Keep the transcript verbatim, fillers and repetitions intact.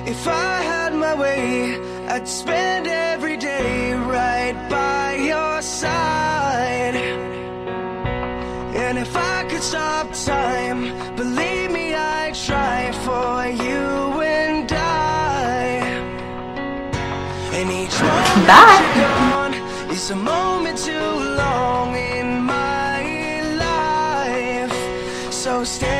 If I had my way, I'd spend every day right by your side. And if I could stop time, believe me, I'd try for you and I. And each moment you're gone is a moment too long in my life. So stay